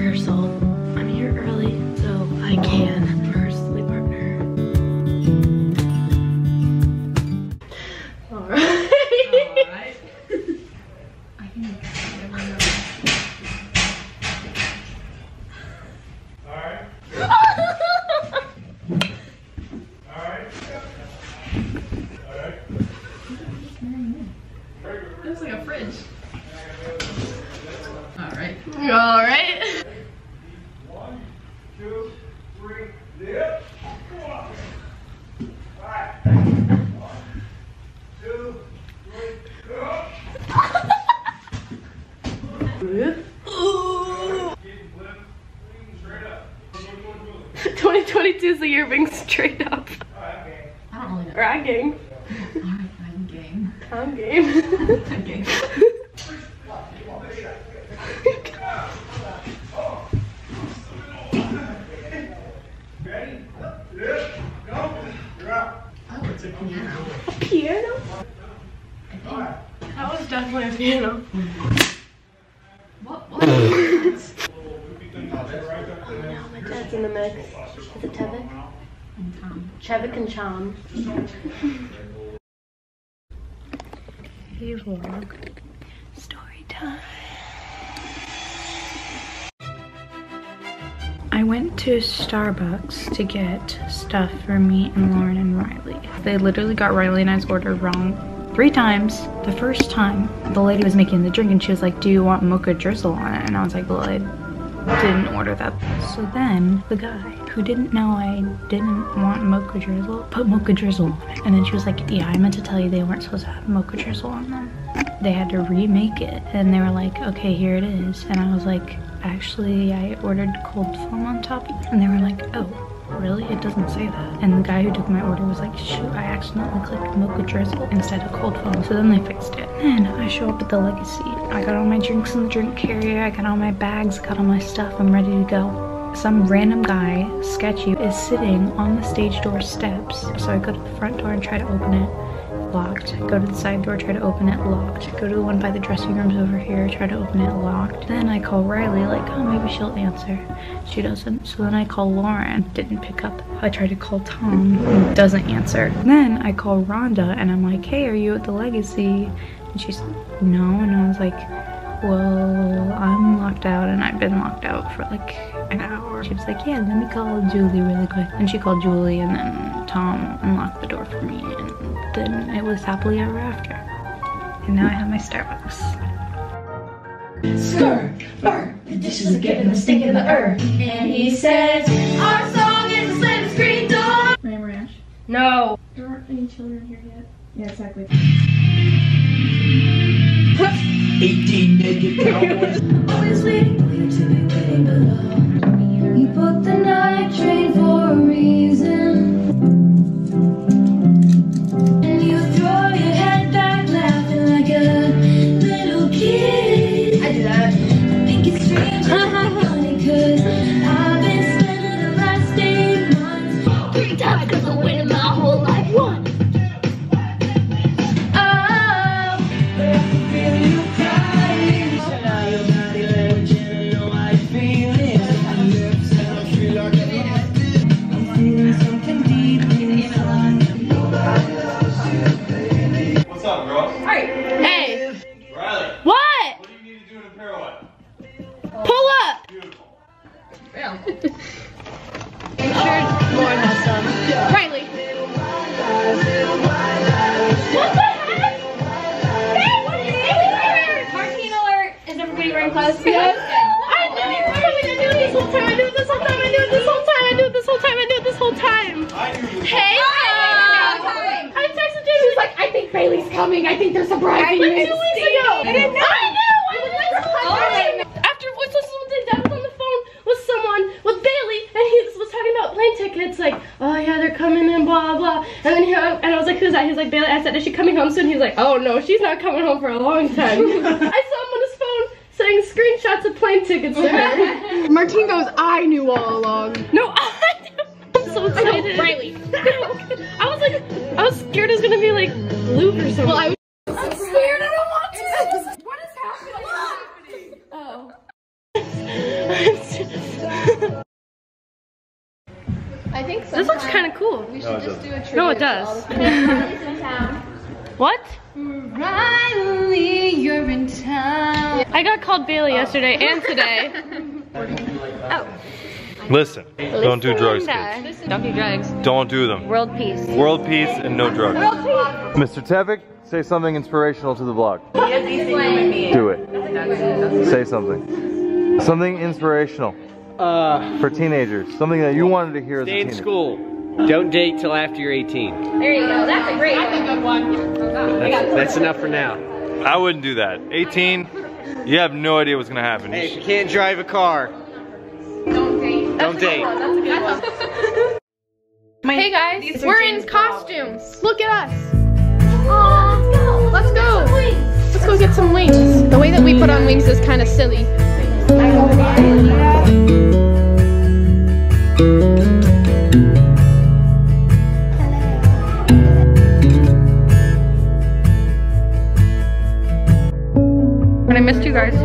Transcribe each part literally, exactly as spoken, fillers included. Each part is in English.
rehearsal. I'm here early so I can rehearse my partner. Alright. Alright. I can Alright. Alright. Alright. It looks like a fridge. Alright. Alright. One, two, three, lift. Four. Five. One, two, three, go. twenty twenty-two is the year of being straight up. Alright, I don't really know. Right, gang. Alright, I'm game. I'm game. I'm game. ready? Lift. Go. You're up. Oh, it's a piano. A piano? I think. Alright. That was definitely a piano. What? What? Is that? No, my dad's in the mix. Is it Tevik? And Tom. Chevik and Chom. Hey vlog. Story time. I went to Starbucks to get stuff for me and Lauren and Rylee. They literally got Rylee and I's order wrong three times. The first time, the lady was making the drink and she was like, do you want mocha drizzle on it? And I was like, well, I didn't order that. So then the guy who didn't know I didn't want mocha drizzle put mocha drizzle on it. And then she was like, yeah, I meant to tell you they weren't supposed to have mocha drizzle on them. They had to remake it and they were like, okay, here it is. And I was like, actually, I ordered cold foam on top. And they were like, oh, really? It doesn't say that. And the guy who took my order was like, shoot, I accidentally clicked mocha drizzle instead of cold foam. So then they fixed it. And I show up at the Legacy. I got all my drinks in the drink carrier. I got all my bags, got all my stuff. I'm ready to go. Some random guy, sketchy, is sitting on the stage door steps. So I go to the front door and try to open it. Locked. Go to the side door, try to open it, locked. Go to the one by the dressing rooms over here, try to open it, locked. Then I call Rylee, like, oh, maybe she'll answer. She doesn't. So then I call Lauren, didn't pick up. I try to call Tom, doesn't answer. Then I call Rhonda and I'm like, hey, are you at the Legacy? And she's like, no. And I was like, well, I'm locked out and I've been locked out for like an hour. She was like, yeah, let me call Julie really quick. And she called Julie and then Tom unlocked the door for me and then it was happily ever after. And now I have my Starbucks. Stir, burn, the dishes are getting the stink in the earth. And he says, our song is a slam screen door. Ram Ranch. No. There aren't any children here yet. Yeah, exactly. eighteen naked cowboys. Always waiting for you to be waiting below. You booked the night train for a reason. And you throw your head back laughing like a little kid. I do that. I think it's strange and funny cause I've been spending the last eight months three times cause I'm winning my whole life one. What's up, girls? Hey. Rylee. What? What do you need to do in a pirouette? Pull up. Beautiful. Yeah. I'm sure Lauren has some. Rylee. What the heck? Hey, what is this? Martine alert! Is everybody wearing clothes? Yes. I knew you were coming. I knew it this whole time. I knew it this whole time. I knew it this whole time. I knew it this whole time. I knew it this whole time. I knew you. Hey. Hi. I texted Jamie. She was like, I think Bailey's coming. I think there's a bride. Like two weeks ago. I didn't know. I knew. I was like, oh. After voice lessons one day, Dad was on the phone with someone, with Bailey, and he was talking about plane tickets. Like, oh yeah, they're coming in, blah blah. And then he, and I was like, who's that? He was like, Bailey. I said, is she coming home soon? He's like, oh no, she's not coming home for a long time. I saw him on his phone sending screenshots of plane tickets to her. Martine goes, I knew all along. No, I knew. I'm so excited. Rylee. I was like, I was scared it was gonna be like Luke or something. Well, I was I'm scared. I don't want to. What is happening? Oh. I think so. This looks kind of cool. We should just do a tribute. No, it to does. all the Riley's in town. What? Rylee, you're in town. I got called Bailey yesterday and today. Oh. Listen, don't do drugs, kids. Don't do drugs. Don't do them. World peace. World peace and no drugs. World peace. Mister Tevik, say something inspirational to the vlog. Do it. Say something. Something inspirational Uh, for teenagers. Something that you wanted to hear as a stay in teenager. school. Don't date till after you're eighteen. There you go. That's a great That's a good one. That's, that's enough for now. I wouldn't do that. eighteen, you have no idea what's gonna happen. Hey, if you can't drive a car, Don't date. don't date. That's a good one. Hey guys, we're in costumes. Look at us. Aww, let's go. Let's go get some wings. The way that we put on wings is kind of silly. I missed you guys.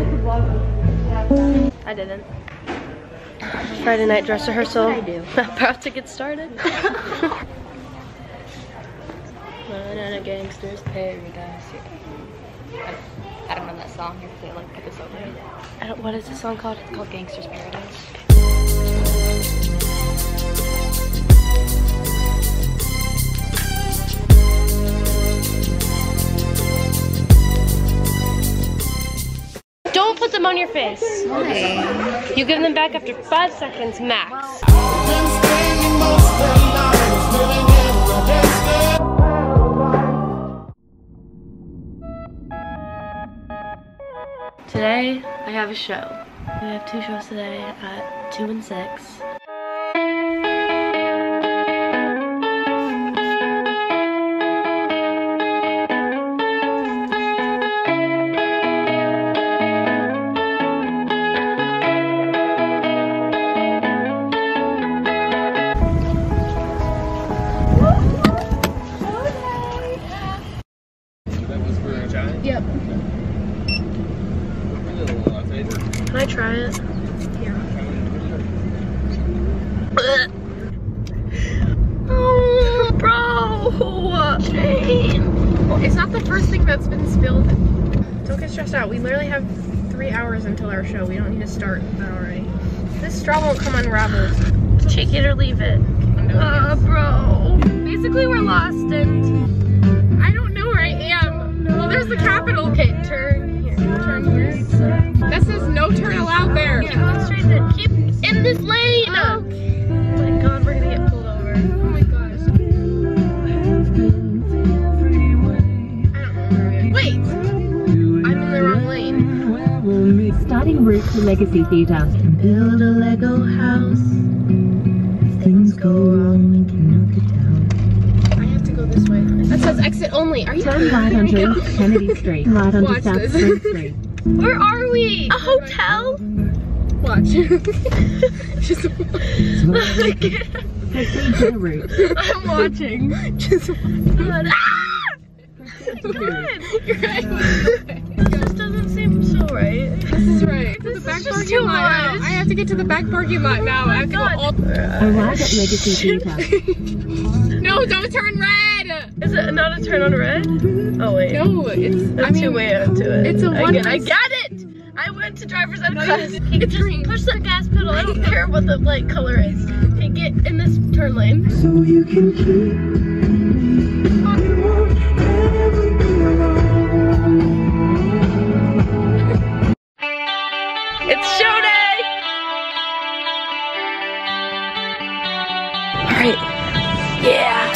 I didn't. Friday night dress rehearsal. I do. About to get started. In a gangster's paradise. I, I don't know that song. You play like put this over it. I don't, what is the song called? It's called Gangster's Paradise. Don't put them on your face. Why? You give them back after five seconds max. Today, I have a show. We have two shows today at two and six. Yep. Can I try it? Oh, bro! Shame. It's not the first thing that's been spilled. Don't get stressed out. We literally have three hours until our show. We don't need to start that already. This straw won't come unraveled. Take it or leave it. Uh, bro. Basically, we're lost and I don't know where I am. Well, there's the Capitol. Okay, turn here. Turn here. That says no turn allowed there. yeah, go straight in. Keep in this lane. Oh my God, we're gonna get pulled over. Oh my gosh. I don't know where we are. Wait! I'm in the wrong lane. Starting route to Legacy Theatre. Build a Lego house. If things go wrong, we can knock it down. I have to go this way. That says exit only. Are you Turn right onto Kennedy Street. Right onto Watch South this. Spring Street. Where are we? A hotel? Watch. Just Proceed to the route. I'm watching. Just watch. Ah! Good. You're right. This doesn't seem so right. This is right. To the This back is just parking too lot. much. I have to get to the back parking lot now. I have to go all. Arrive at Legacy Theatre. No, don't turn red. Is it not a turn on red? Oh wait. No, it's. That's I mean, two way out to it. it's a I one get, I way- got it! I went to driver's ed No, class. you- Hey, it's just green. push the gas pedal. I don't care what the light color is. Hey, get in this turn lane. So you can keep me. You won't ever be alone. It's show day! Alright. Yeah.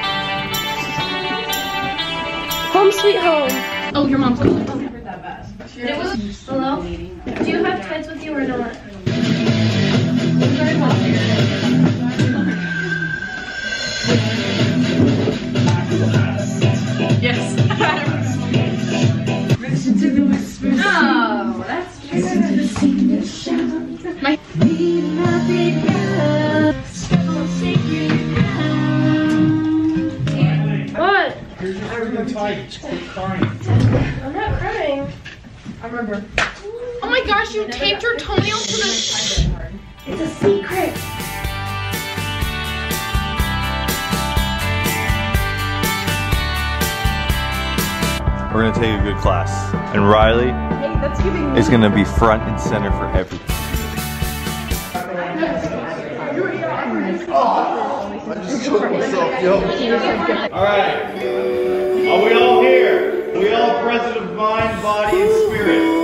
Home sweet home. Oh, your mom's calling. Hello? Do you have kids with you or not? Yes. Listen to the whispers. Oh, that's Listen to the singing shout. My. Leave nothing else. So sacred now. What? Here's your freaking tights. Quit crying. I'm not crying. I remember. Oh my gosh, you taped your toenails to the we're gonna take a good class. And Rylee Hey, that's giving is gonna be front and center for everything. Alright. Are we all here? Are we all present of mind, body, and spirit?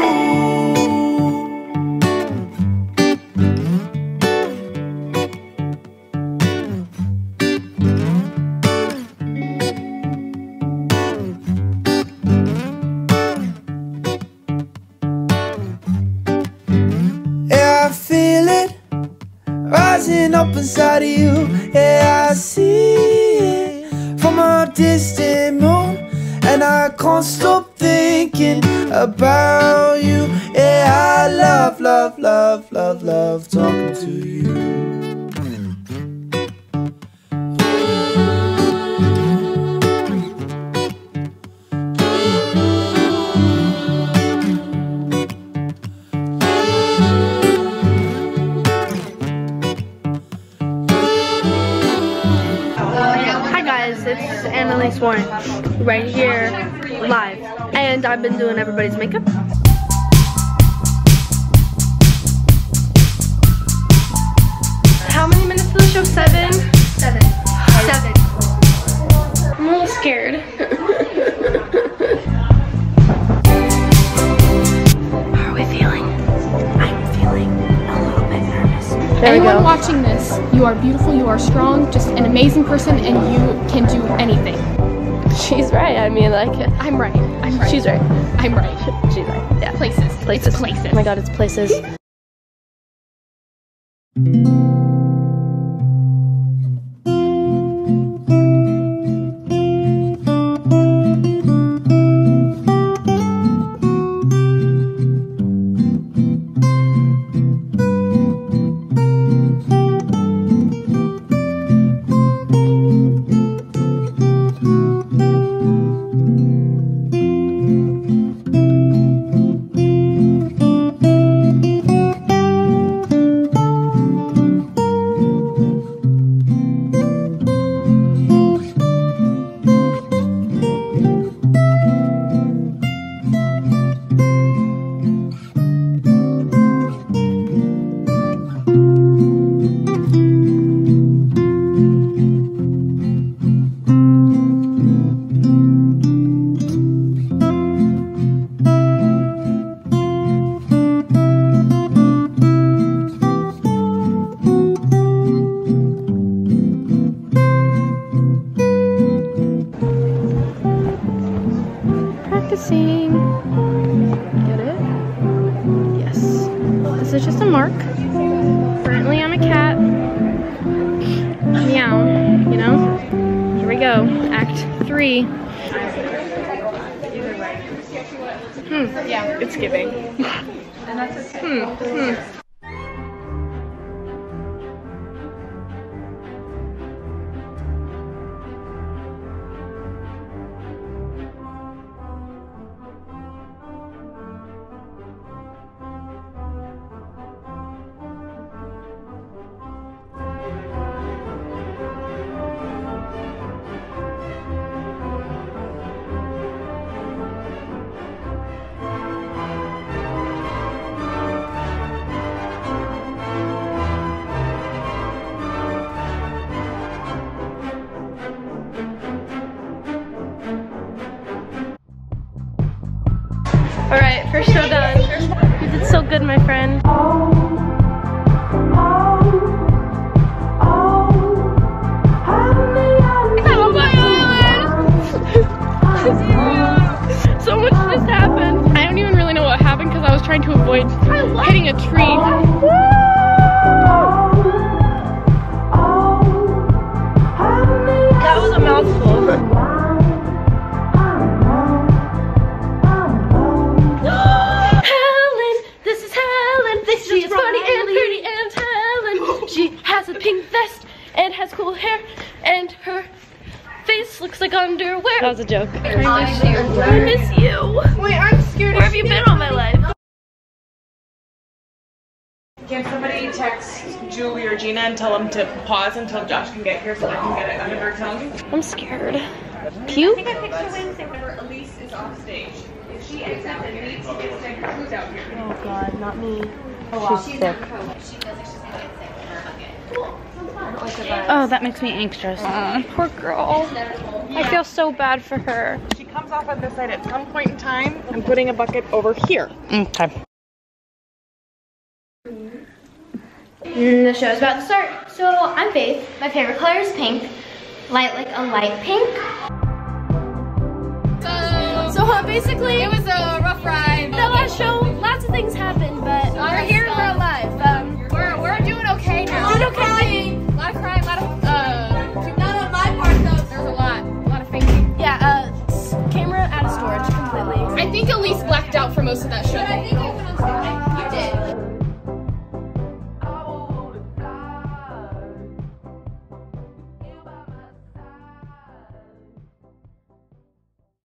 Yeah, I feel it rising up inside of you. Yeah, I see it from a distant moon, and I can't stop thinking about you. Yeah, I love, love, love, love, love talking to you. It's Annalise Warren right here live, and I've been doing everybody's makeup. How many minutes to the show? Seven? Seven. Seven. I'm a little scared. How are we feeling? I'm feeling a little bit nervous. There Anyone watching this, you are beautiful, you are strong, just an amazing person, and you can do anything. She's right. I mean, like, I'm right. I'm right. She's right. I'm right. She's right. Yeah. Places. Places. It's places. Oh my God, it's places. Practicing. Get it? Yes. This is just a mark. Currently I'm a cat. Meow. You know? Here we go. Act three. Hmm. Yeah, it's giving. hmm. Hmm. Alright, first show done. You did so good, my friend. So much just happened. I don't even really know what happened because I was trying to avoid hitting a tree. That was a mouthful. A pink vest and has cool hair and her face looks like underwear. That was a joke. I miss you. I miss you. Wait, I'm scared. Where have you been all my life? Can somebody text Julie or Gina and tell them to pause until Josh can get here so I can get it under their tongue? I'm scared. Pew? I think I picked the wings. They were Elise is off stage. If she exits and needs to get sick, who's out here? Oh God, not me. She's sick. Oh, that makes me anxious. Uh, poor girl. I feel so bad for her. She comes off on this side at some point in time. I'm putting a bucket over here. Okay. Mm, the show is about to start. So I'm Faith. My favorite color is pink. Light like a light pink. So, so uh, basically, it was a rough ride. The last show, lots of things happened, but we're here, we're alive. Um, we're we're doing okay now. Doing okay. A lot of crying, a lot of uh. None of my part though. There's a lot, a lot of fainting. Yeah. Uh, camera out of storage completely. I think Elise blacked out for most of that show.